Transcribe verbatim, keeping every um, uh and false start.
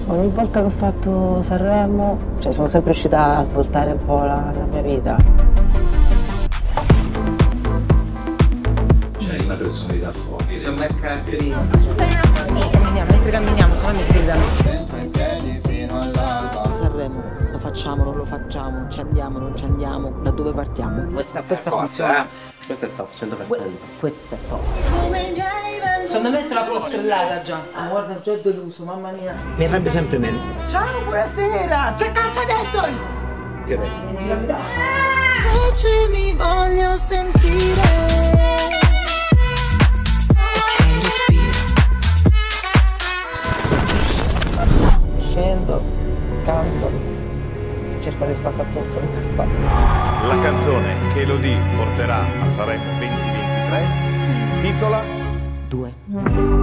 Ogni volta che ho fatto Sanremo, cioè sono sempre riuscita a svoltare un po' la, la mia vita. C'è una personalità forte. Non è caratteristico. Posso fare una cosa? Camminiamo, mentre camminiamo, se no mi sgridano. Sanremo, lo facciamo, non lo facciamo, ci andiamo, non ci andiamo, da dove partiamo? Questa, questa Forza, funziona. eh? Questo è il top, cento per cento. Questo è top. Secondo me è troppo strellata già. Ah, guarda, già è deluso, mamma mia. Mi arrabbio sempre meno. Ciao, buonasera! Che cazzo hai detto? Che bello. Invece mi voglio sentire. E respiro. Scendo, canto, cerco di spaccare tutto. La canzone che Elodie porterà a Sanremo duemilaventitré si intitola Due.